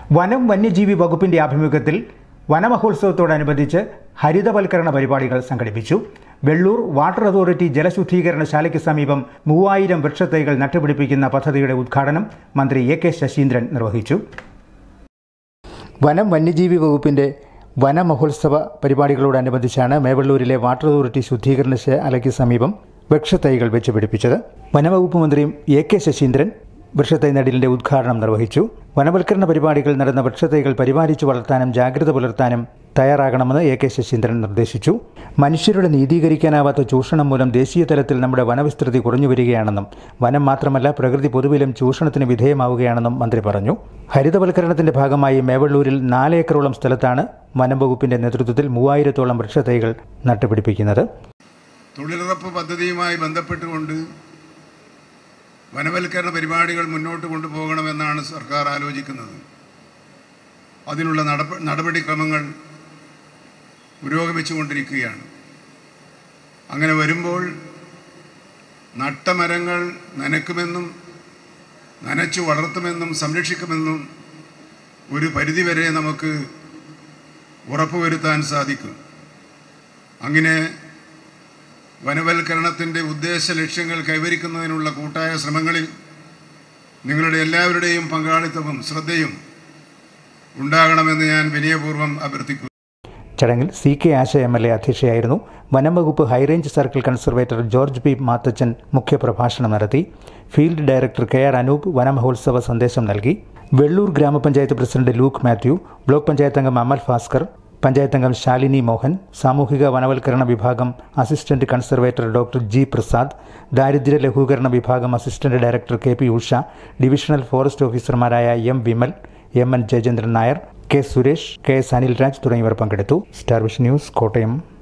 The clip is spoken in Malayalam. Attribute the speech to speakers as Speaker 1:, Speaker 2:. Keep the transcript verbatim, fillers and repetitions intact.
Speaker 1: വനം വന്യജീവി വകുപ്പിന്റെ ആഭിമുഖ്യത്തിൽ വനമഹോത്സവത്തോടനുബന്ധിച്ച് ഹരിതവൽക്കരണ പരിപാടികൾ സംഘടിപ്പിച്ചു. വെള്ളൂർ വാട്ടർ അതോറിറ്റി ജലശുദ്ധീകരണശാലയ്ക്ക് സമീപം മൂവായിരം വൃക്ഷത്തൈകൾ നട്ടുപിടിപ്പിക്കുന്ന പദ്ധതിയുടെ ഉദ്ഘാടനം മന്ത്രി എ കെ ശശീന്ദ്രൻ നിർവഹിച്ചു. വനം വന്യജീവി വകുപ്പിന്റെ വനമഹോത്സവ പരിപാടികളോടനുബന്ധിച്ചാണ് മേവള്ളൂരിലെ വാട്ടർ അതോറിറ്റി ശുദ്ധീകരണശാലയ്ക്ക് സമീപം വൃക്ഷത്തൈകൾ വെച്ചുപിടിപ്പിച്ചത്. വനവകുപ്പ് മന്ത്രി എ കെ ശശീന്ദ്രൻ വൃക്ഷത്തൈ നടീലിന്റെ ഉദ്ഘാടനം നിർവഹിച്ചു. വനവൽക്കരണ പരിപാടികൾ നടന്ന വൃക്ഷത്തൈകൾ പരിപാലിച്ചു വളർത്താനും ജാഗ്രത പുലർത്താനും തയ്യാറാകണമെന്ന് എ കെ ശശീന്ദ്രൻ നിർദ്ദേശിച്ചു. മനുഷ്യരുടെ നീതീകരിക്കാനാവാത്ത ചൂഷണം മൂലം ദേശീയ തലത്തിൽ നമ്മുടെ വനവിസ്തൃതി കുറഞ്ഞു വരികയാണെന്നും വനം മാത്രമല്ല പ്രകൃതി പൊതുവിലും ചൂഷണത്തിന് വിധേയമാവുകയാണെന്നും മന്ത്രി പറഞ്ഞു. ഹരിതവൽക്കരണത്തിന്റെ ഭാഗമായി മേവള്ളൂരിൽ നാല് ഏക്കറോളം സ്ഥലത്താണ് വനം വകുപ്പിന്റെ നേതൃത്വത്തിൽ മൂവായിരത്തോളം വൃക്ഷത്തൈകൾ നട്ടുപിടിപ്പിക്കുന്നത്.
Speaker 2: തൊഴിലുറപ്പ് പദ്ധതിയുമായി ബന്ധപ്പെട്ടുകൊണ്ട് വനവൽക്കരണ പരിപാടികൾ മുന്നോട്ട് കൊണ്ടുപോകണമെന്നാണ് സർക്കാർ ആലോചിക്കുന്നത്. അതിനുള്ള നടപടിക്രമങ്ങൾ പുരോഗമിച്ചുകൊണ്ടിരിക്കുകയാണ്. അങ്ങനെ വരുമ്പോൾ നട്ടമരങ്ങൾ നനയ്ക്കുമെന്നും നനച്ചു വളർത്തുമെന്നും സംരക്ഷിക്കുമെന്നും ഒരു പരിധിവരെ നമുക്ക് ഉറപ്പുവരുത്താൻ സാധിക്കും. അങ്ങനെ വനവൽക്കരണത്തിൻ്റെ ഉദ്ദേശ ലക്ഷ്യങ്ങൾ കൈവരിക്കുന്നതിനുള്ള കൂട്ടായ ശ്രമങ്ങളിൽ നിങ്ങളുടെ എല്ലാവരുടെയും പങ്കാളിത്തവും ശ്രദ്ധയും ഉണ്ടാകണമെന്ന് ഞാൻ വിനയപൂർവ്വം അഭ്യർത്ഥിക്കുന്നു.
Speaker 1: ചടങ്ങിൽ C K Asha M L A അധ്യക്ഷയായിരുന്നു. വനംവകുപ്പ് high range circle conservator George P Mathachan മുഖ്യപ്രഭാഷണം നടത്തി. Field director K R Anoop വനമഹോത്സവ സന്ദേശം നൽകി. വെള്ളൂർ ഗ്രാമപഞ്ചായത്ത് president Luke Mathew, block panchayat അംഗം അമൽ ഭാസ്കർ, പഞ്ചായത്ത് അംഗം ശാലിനി മോഹൻ, സാമൂഹിക വനവൽക്കരണ വിഭാഗം assistant conservator doctor G Prasad, ദാരിദ്ര്യ ലഘൂകരണ വിഭാഗം assistant director K P Usha, divisional forest ഓഫീസർമാരായ M Vimal, M N Jayachandran Nair, K Suresh, K S Anil Raj തുടങ്ങിയവർ പങ്കെടുത്തു. Starvision news, Kottayam.